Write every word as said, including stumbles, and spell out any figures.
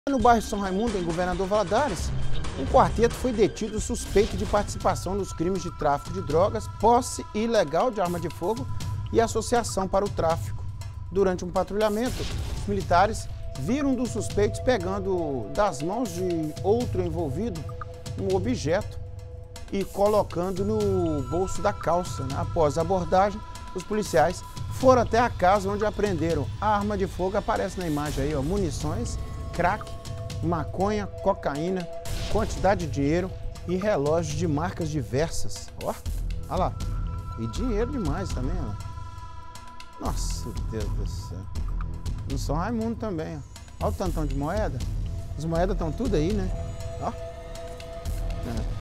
No bairro São Raimundo, em Governador Valadares, um quarteto foi detido suspeito de participação nos crimes de tráfico de drogas, posse ilegal de arma de fogo e associação para o tráfico. Durante um patrulhamento, os militares viram um dos suspeitos pegando das mãos de outro envolvido um objeto e colocando no bolso da calça. Após a abordagem, os policiais foram até a casa onde apreenderam a arma de fogo. Aparece na imagem aí, ó, munições, crack, maconha, cocaína, quantidade de dinheiro e relógios de marcas diversas. Ó, olha lá. E dinheiro demais também, ó. Nossa, Deus do céu. No São Raimundo também, ó. Olha o tantão de moeda. As moedas estão tudo aí, né? Ó. É.